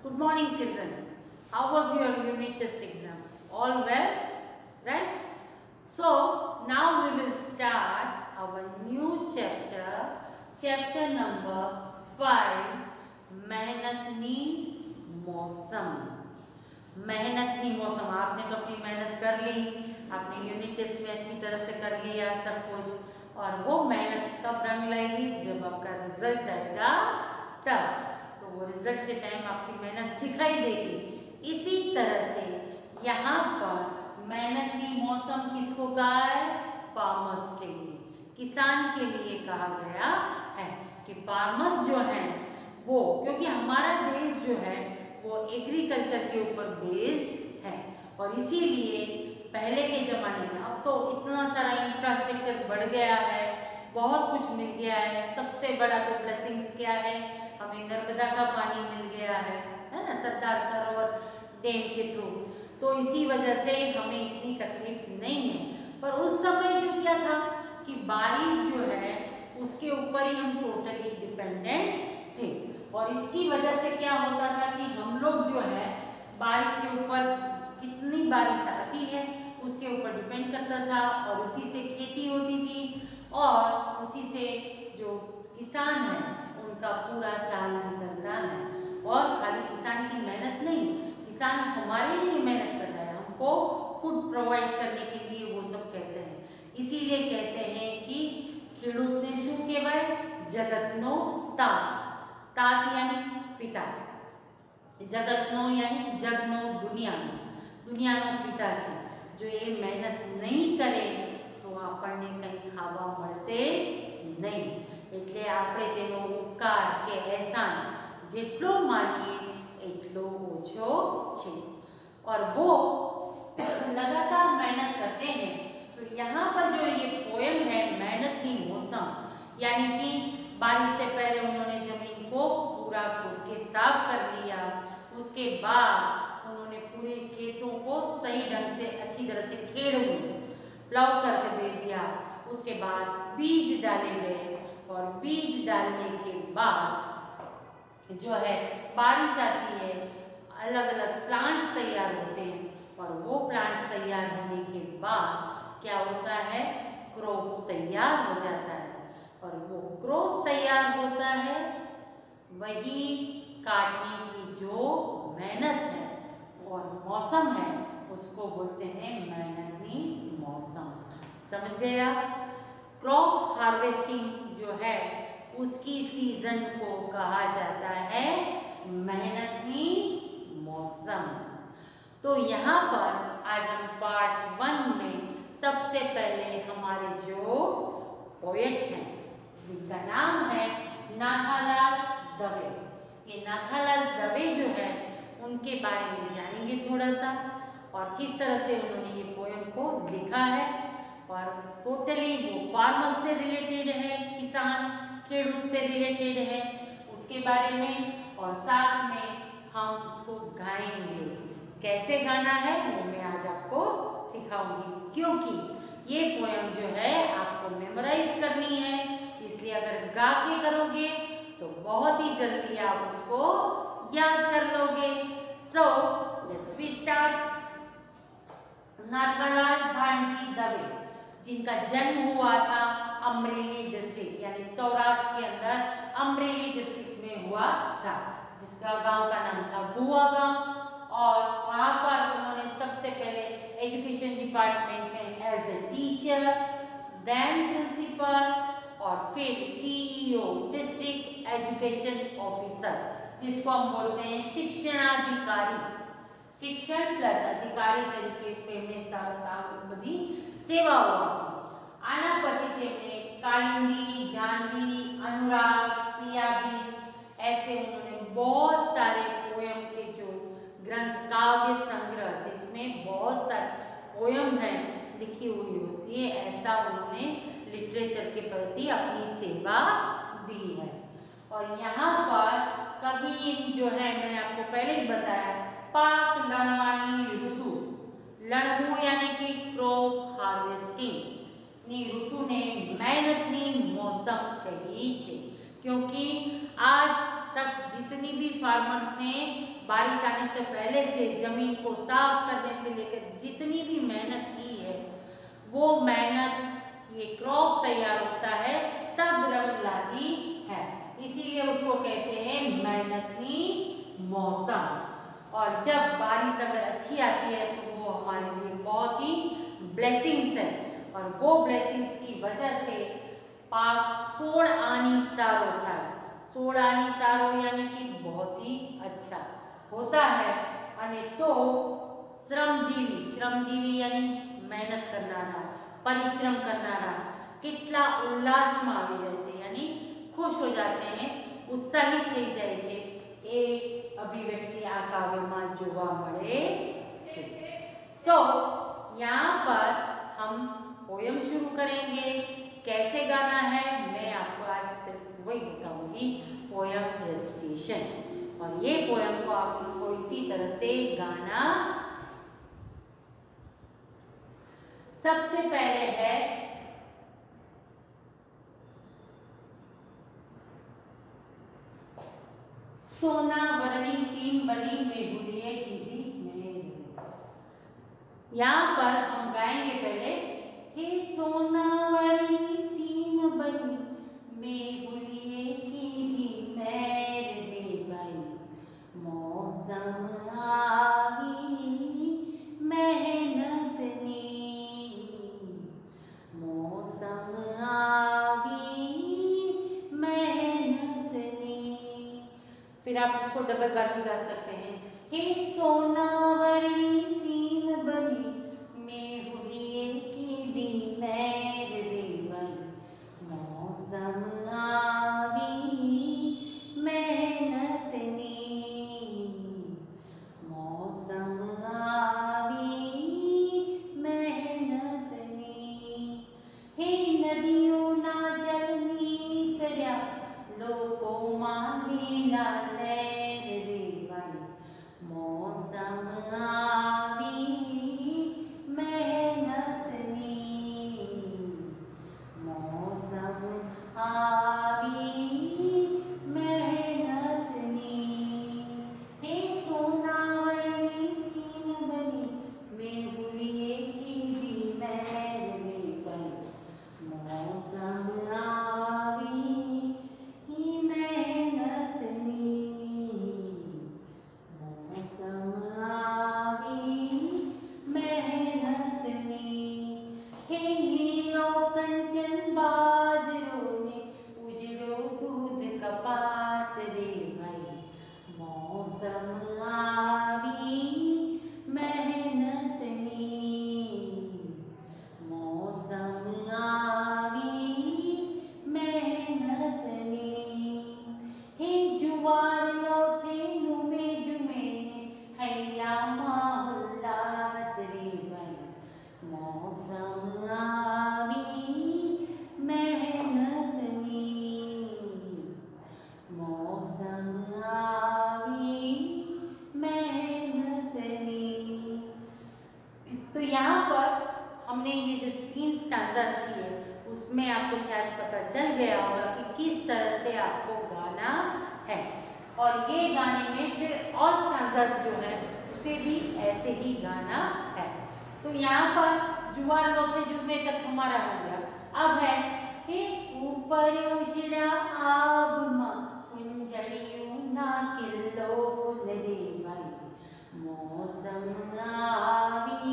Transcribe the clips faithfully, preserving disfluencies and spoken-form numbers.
Good morning, children. How was your unit test exam? All well? Right? So, now we will start our new chapter, chapter number five, मेहनतनी मौसम. मेहनतनी मौसम. आपने तो अपनी मेहनत कर ली, आपने यूनिट टेस्ट में अच्छी तरह से कर लिया सब कुछ, और वो मेहनत कब रंग लाएगी? जब आपका रिजल्ट आएगा तब. तो वो रिजल्ट के टाइम आपकी मेहनत दिखाई देगी. इसी तरह से यहाँ पर मेहनतनी मौसम किसको कहा है? फार्मर्स के लिए, किसान के लिए कहा गया है कि फार्मर्स जो हैं वो, क्योंकि हमारा देश जो है वो एग्रीकल्चर के ऊपर बेस्ड है, और इसीलिए पहले के ज़माने में, अब तो इतना सारा इंफ्रास्ट्रक्चर बढ़ गया है, बहुत कुछ मिल गया है. सबसे बड़ा तो ब्लेसिंग्स क्या है? हमें नर्मदा का पानी मिल गया है, है ना, सरदार सरोवर डैम के थ्रू. तो इसी वजह से हमें इतनी तकलीफ नहीं है. पर उस समय जो क्या था कि बारिश जो है उसके ऊपर ही हम टोटली डिपेंडेंट थे, और इसकी वजह से क्या होता था कि हम लोग जो है बारिश के ऊपर, कितनी बारिश आती है उसके ऊपर डिपेंड करता था, और उसी से खेती होती थी, और उसी से जो किसान है उनका पूरा साल निकलता है. और खाली किसान की मेहनत नहीं, किसान हमारे लिए मेहनत कर रहा है, हमको फूड प्रोवाइड करने के लिए, वो सब कहते हैं. इसीलिए कहते हैं कि खेडूतने शू कहेवाय? जगतनो तात. तात यानी पिता, जगतनो यानी जगनो, दुनियानो, दुनियानो पिता છે. जो ये मेहनत नहीं करे तो આપણને કંઈ ખાવા મળશે નહીં. એટલે આપણે તેનો ઉપકાર કે એહસાન જેટલો માનીએ એટલો ઓછો છે. और वो लगातार मेहनत करते हैं. तो यहाँ पर जो ये पोएम है मेहनतनी मौसम, यानी कि बारिश से पहले उन्होंने जमीन को पूरा खोद के साफ कर लिया, उसके बाद उन्होंने पूरे खेतों को सही ढंग से अच्छी तरह से खेड़ प्लाउ करके दे दिया. उसके बाद बीज डाले गए, और बीज डालने के बाद जो है बारिश आती है, अलग अलग प्लांट्स तैयार होते हैं, और वो प्लांट्स तैयार होने के बाद क्या होता है? क्रॉप तैयार हो जाता है. और वो क्रॉप तैयार होता है, वही काटने की जो मेहनत है और मौसम है उसको बोलते हैं मेहनतनी मौसम. समझ गए आप? क्रॉप हार्वेस्टिंग जो है उसकी सीजन को कहा जाता है मेहनतनी मौसम. तो यहाँ पर आज हम पार्ट वन में सबसे पहले हमारे जो पोएट हैं जिनका नाम है नाथालाल दवे, ये नाथालाल दवे जो है उनके बारे में जानेंगे थोड़ा सा, और किस तरह से उन्होंने ये पोएम को लिखा है, और टोटली वो फार्मर से रिलेटेड है, किसान खेडूत से रिलेटेड है, उसके बारे में, और साथ में हम उसको गाएंगे. कैसे गाना है वो मैं आज आपको सिखाऊंगी, क्योंकि ये पोएम जो है आपको मेमोराइज करनी है. इसलिए अगर गा के करोगे तो बहुत ही जल्दी आप उसको याद कर लोगे. So let's we start. Nathalal Bhanji Dave, जिनका जन्म हुआ था अमरेली डिस्ट्रिक्ट, यानी सौराष्ट्र के अंदर अमरेली डिस्ट्रिक्ट में हुआ था, जिसका गांव का नाम था बुआ गांव. और वहां पर उन्होंने सबसे पहले एजुकेशन डिपार्टमेंट में as a teacher, then principal, और फिर डीईओ डिस्ट्रिक्ट एजुकेशन ऑफिसर, जिसको हम बोलते हैं शिक्षणाधिकारी. शिक्षण प्लस अधिकारी तरीके पे बधी सेवाओ आपी. आना પછી તેમને कालिंदी, जानवी, अनुराग, प्रियाबीन, ऐसे उन्होंने बहुत सारे पोएम के जो ग्रंथ, काव्य संग्रह जिसमें बहुत सारे पोएम है लिखी हुई होती है, ऐसा उन्होंने लिटरेचर के प्रति अपनी सेवा दी है. और यहाँ पर कवि जो है, मैंने आपको पहले ही बताया, पाक लणवानी ऋतु, लणवू यानी कि क्रॉप हार्वेस्टिंग ની ઋતુને મહેનતની મોસમ કહી છે, क्योंकि आज तक जितनी भी फार्मर्स ने बारिश आने से पहले से जमीन को साफ करने से लेकर जितनी भी मेहनत की है, वो मेहनत ये क्रॉप तैयार होता है तब रंग लाती है। इसीलिए उसको कहते हैं मेहनती मौसम। और जब बारिश अगर अच्छी आती है तो वो हमारे लिए बहुत ही ब्लेसिंग्स है, और वो ब्लेसिंग्स की वजह से पाक सोड़ आनी सारो था। सोड़ आनी सारो यानी कि बहुत ही अच्छा होता है। અને તો શ્રમજીવી, શ્રમજીવી यानी मेहनत करनारा, परिश्रम करनारा કેટલા ઉલ્લાસમાં આવી જાય છે, यानी खुश हो जाते हैं, उत्साहित થઈ જાય છે, એ अभिव्यक्ति आ काव्यમાં જોવા મળે છે। सो यहाँ पर हम पोयम शुरू करेंगे। कैसे गाना है मैं आपको आज सिर्फ वही बताऊंगी, पोयम रेसिटेशन। और ये पोयम को आप लोगों को इसी तरह से गाना। सबसे पहले है सोना वर्णी सीम बनी मेहुलिए कीधी मेरी। यहाँ पर हम गाएंगे पहले, हे सोना वर्णी सीम बनी मेहुलिए कीधी मेरे भाई। मौसम आवी मेहनतनी, मौसम आवी मेहनतनी। फिर आप उसको डबल बार भी गा सकते हैं। हे सोना वर्णी सीम बनी मेहुलिए कीधी मेरे भाई। मौसम आवी मेहनतनी, मौसम आवी मेहनतनी। हे नदियों ना जलनी तरया लोको मालीला लहर रे भाई। मौसम आवी मेहनतनी, मौसम आवी मेहनतनी। हे सोना वर्णी सीम बनी मेहुलिए कीधी मेरे भाई। मौसम आवी मेहनतनी, मौसम आवी मेहनतनी। हे लीलो कंचन बाजरो ने उजड़ो दूध कपास रे भाई। मौसम आवी मेहनतनी, मौसम आवी मेहनतनी। हे जुवार लौटे नुमे जुमे हैया माहुल्लास रे भाई। मौसम आवी मेहनतनी, मौसम आवी मेहनतनी। तो यहाँ पर हमने ये जो तीन स्टांजास किए उसमें आपको शायद पता चल गया होगा कि किस तरह से आपको गाना है। और ये गाने में फिर और स्टांजास जो है उसे भी ऐसे ही गाना है। तो यहाँ पर जुआ लोथे जुमे तक हमारा हो गया। अब है हे ऊपर उजड़ा आब मां कुंजड़ियों ना किलो रे भाई। मौसम आवी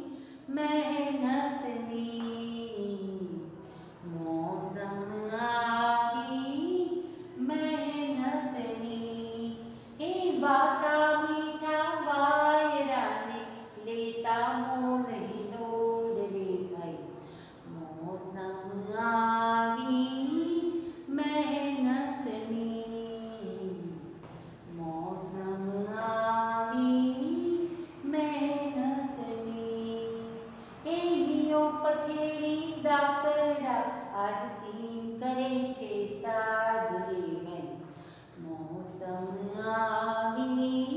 मेहनतनी, मौसम आवी मेहनतनी। हे बाता मीठा वायरा ने लेता मोल ही लोड रे भाई। मौसम आवी मेहनतनी, मौसम आवी मेहनतनी। हे लियो पछेड़ी दातरा आज सीम करे छे साद रे भाई। मौसम आवी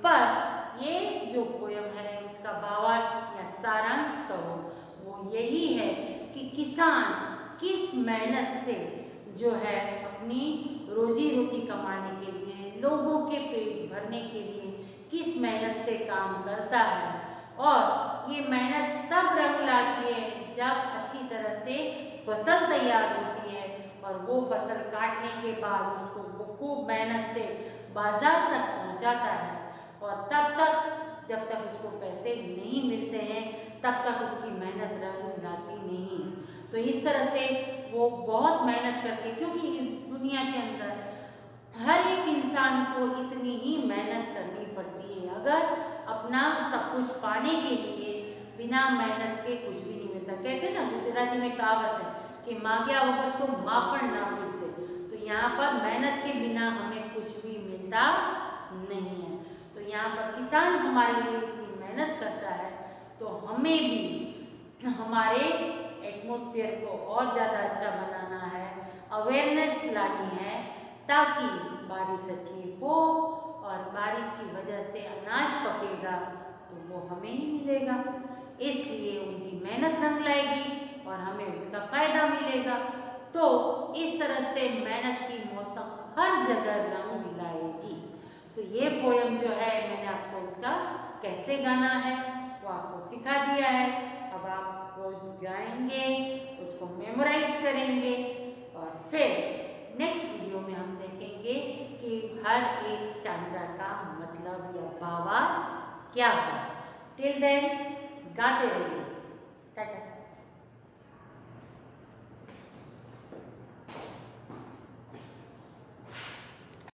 पर ये जो पोयम है उसका भावार्थ या सारांश कहो वो यही है कि किसान किस मेहनत से जो है अपनी रोजी रोटी कमाने के लिए, लोगों के पेट भरने के लिए किस मेहनत से काम करता है, और ये मेहनत तब रंग लाती है जब अच्छी तरह से फसल तैयार होती है और वो फसल काटने के बाद उसको वो खूब मेहनत से बाजार तक पहुंचाता है, और तब तक जब तक उसको पैसे नहीं मिलते हैं तब तक उसकी मेहनत रंग लाती नहीं है। तो इस तरह से वो बहुत मेहनत करके, क्योंकि इस दुनिया के अंदर हर एक इंसान को इतनी ही मेहनत करनी पड़ती है। अगर अपना सब कुछ पाने के लिए बिना मेहनत के कुछ भी नहीं मिलता। कहते हैं ना, गुजराती में कहावत है कि मांग्या वगर तो मापन ना मिल से। तो यहाँ पर मेहनत के बिना हमें कुछ भी मिलता नहीं है। तो यहाँ पर किसान हमारे लिए इतनी मेहनत करता है, तो हमें भी हमारे एटमॉस्फेयर को और ज़्यादा अच्छा बनाना है, अवेयरनेस लानी है, ताकि बारिश अच्छी हो, और बारिश की वजह से अनाज पकेगा तो वो हमें ही मिलेगा। इसलिए उनकी मेहनत रंग लाएगी और हमें उसका फायदा मिलेगा। तो इस तरह से मेहनत की मौसम हर जगह रंग लाएगी। तो ये पोयम जो है मैंने आपको उसका कैसे गाना है वो आपको सिखा दिया है। अब आप रोज गाएंगे, उसको मेमोराइज करेंगे, और फिर नेक्स्ट वीडियो में हम देखेंगे कि हर एक स्टैंजा का मतलब या भावार्थ क्या है। टिल देन गाते रहिए।